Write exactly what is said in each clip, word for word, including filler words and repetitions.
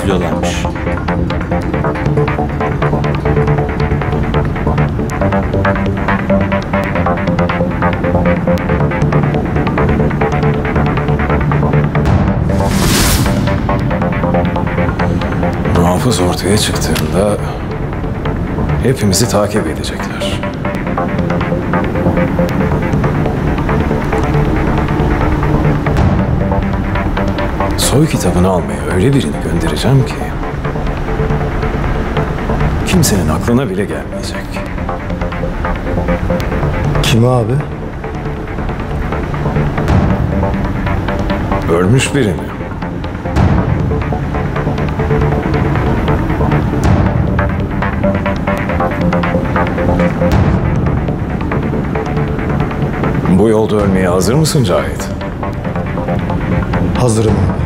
izliyorlarmış. Muhafız ortaya çıktığında hepimizi takip edecekler. Soy kitabını almaya öyle birini göndereceğim ki kimsenin aklına bile gelmeyecek. Kim abi? Ölmüş birini. Bu yolda ölmeye hazır mısın Cahit? Hazırım abi.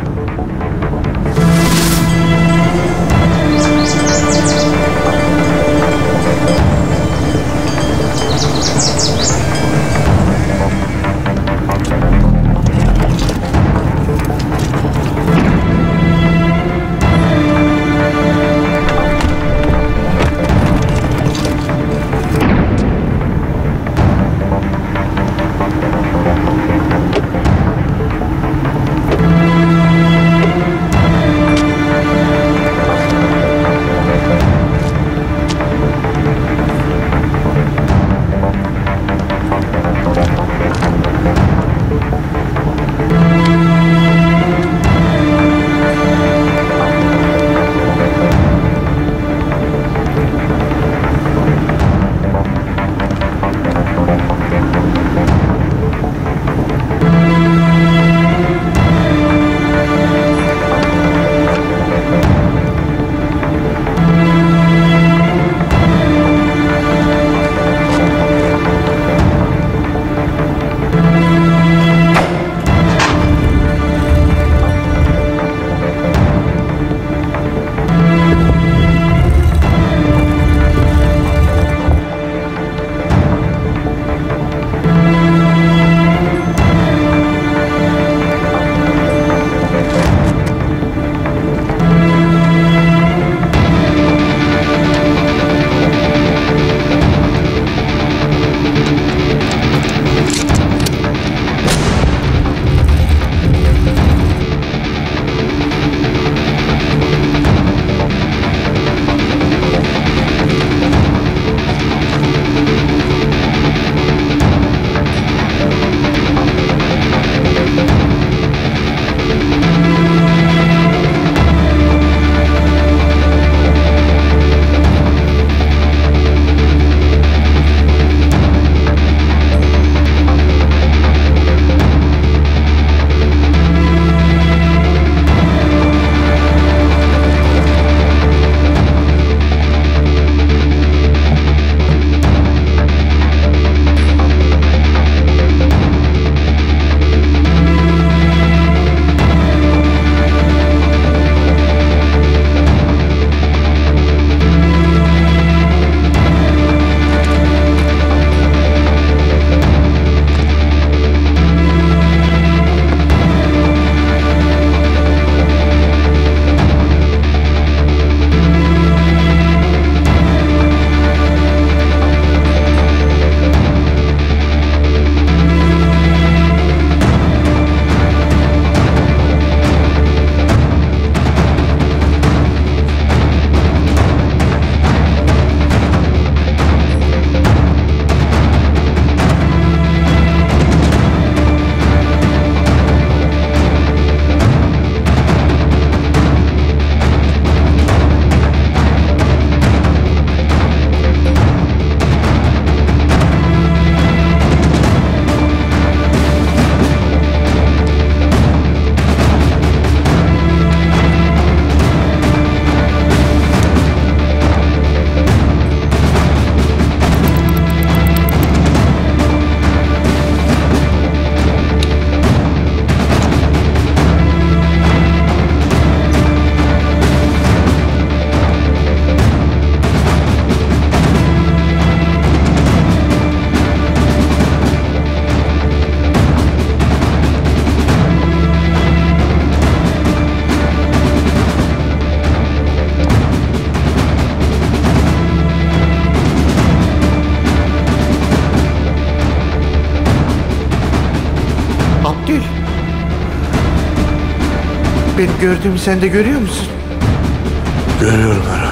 Ben gördüğümü sen de görüyor musun? Görüyorum Erhan.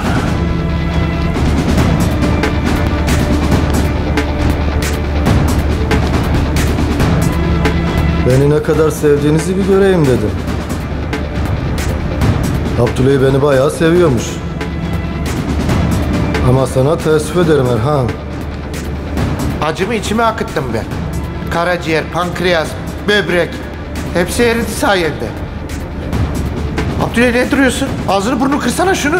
Beni ne kadar sevdiğinizi bir göreyim dedim. Abdüley beni bayağı seviyormuş. Ama sana teessüf ederim Erhan. Acımı içime akıttım ben. Karaciğer, pankreas, böbrek. Hepsi eridi sayende. Abdüley ne duruyorsun? Ağzını burnunu kırsana şunu.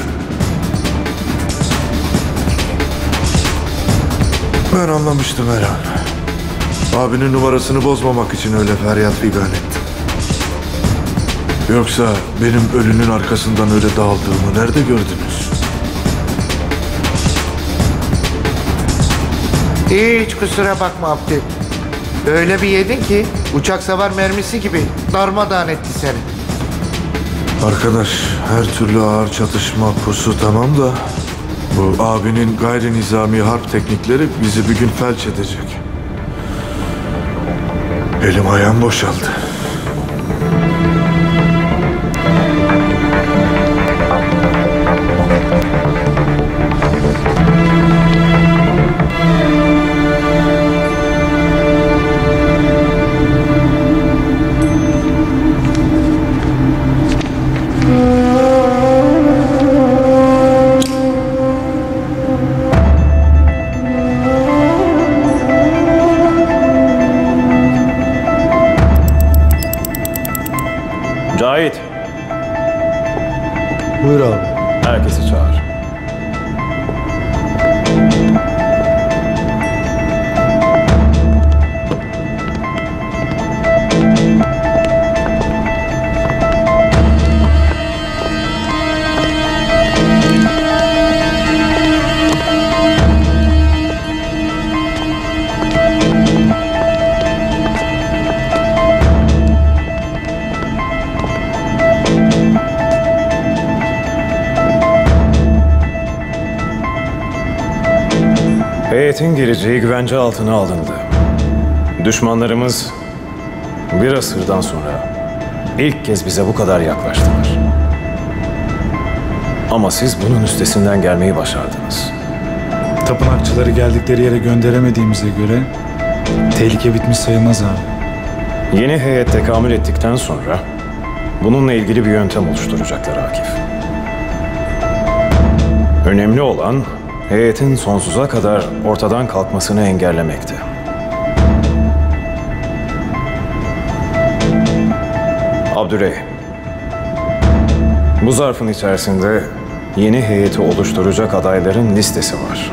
Ben anlamıştım Erhan. Abinin numarasını bozmamak için öyle feryat figan ettim. Yoksa benim ölünün arkasından öyle dağıldığımı nerede gördünüz? Hiç kusura bakma Abdül. Öyle bir yedin ki uçak savar mermisi gibi darmadağın etti seni. Arkadaş, her türlü ağır çatışma pusu tamam da bu abinin gayri nizami harp teknikleri bizi bir gün felç edecek. Elim ayağım boşaldı. Cahit, Buyur abi. herkesi çağır. Heyetin geleceği güvence altına alındı. Düşmanlarımız bir asırdan sonra ilk kez bize bu kadar yaklaştılar. Ama siz bunun üstesinden gelmeyi başardınız. Tapınakçıları geldikleri yere gönderemediğimize göre tehlike bitmiş sayılmaz abi. Yeni heyet tekamül ettikten sonra bununla ilgili bir yöntem oluşturacaklar Akif. Önemli olan heyetin sonsuza kadar ortadan kalkmasını engellemekti. Abdüley, bu zarfın içerisinde yeni heyeti oluşturacak adayların listesi var.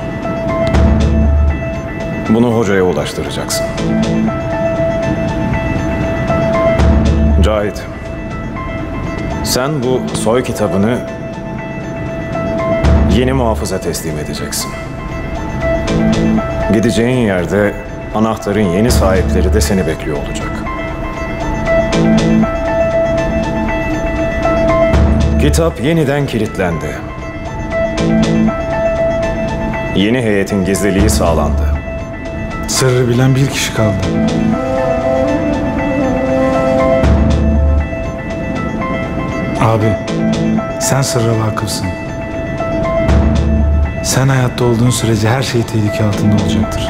Bunu hocaya ulaştıracaksın. Cahit, sen bu soy kitabını yeni muhafıza teslim edeceksin. Gideceğin yerde anahtarın yeni sahipleri de seni bekliyor olacak. Kitap yeniden kilitlendi. Yeni heyetin gizliliği sağlandı. Sırrı bilen bir kişi kaldı. Abi, sen sırra vakıfsın. Sen hayatta olduğun sürece her şey tehlike altında olacaktır.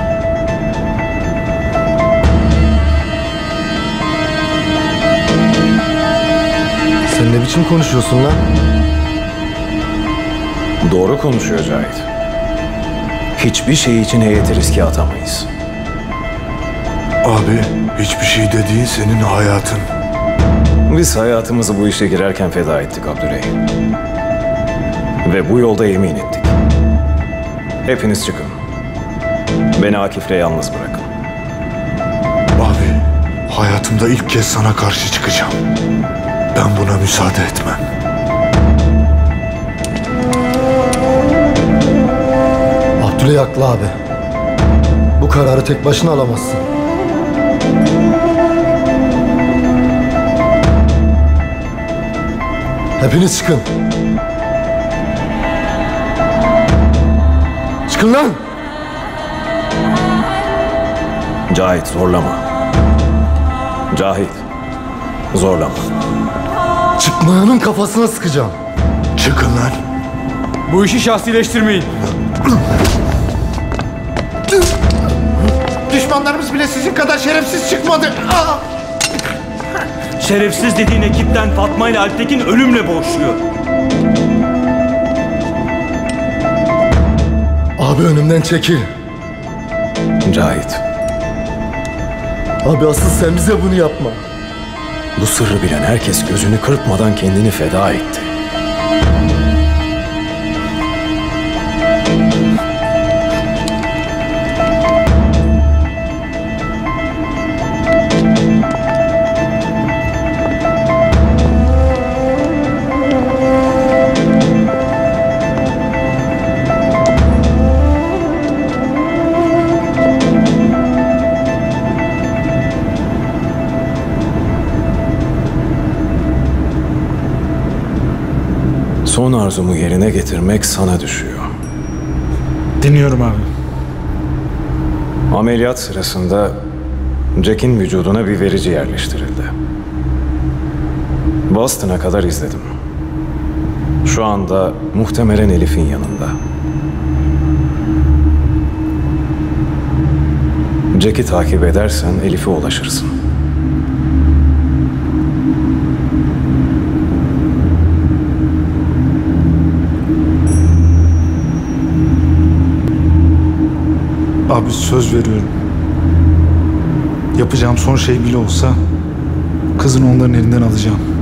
Sen ne biçim konuşuyorsun lan? Doğru konuşuyor Cahit. Hiçbir şey için heyeti riske atamayız. Abi, hiçbir şey dediğin senin hayatın. Biz hayatımızı bu işe girerken feda ettik Abdüley. Ve bu yolda yemin ettik. Hepiniz çıkın. Beni Akif'le yalnız bırakın. Abi, hayatımda ilk kez sana karşı çıkacağım. Ben buna müsaade etmem. Abdüley haklı abi. Bu kararı tek başına alamazsın. Hepiniz çıkın. Çıkın lan! Cahit zorlama. Cahit zorlama. Çıkmayanın kafasına sıkacağım. Çıkın lan. Bu işi şahsileştirmeyin. Düşmanlarımız bile sizin kadar şerefsiz çıkmadı. Aa! Şerefsiz dediğin ekipten Fatma ile Alptekin ölümle boğuşuyor. Abi önümden çekil. Cahit, Abi asıl sen bize bunu yapma. bu sırrı bilen herkes gözünü kırpmadan kendini feda etti. Son arzumu yerine getirmek sana düşüyor. Dinliyorum abi. Ameliyat sırasında Jack'in vücuduna bir verici yerleştirildi. Boston'a kadar izledim. Şu anda muhtemelen Elif'in yanında. Jack'i takip edersen Elif'e ulaşırsın. Abi söz veriyorum. Yapacağım son şey bile olsa kızını onların elinden alacağım.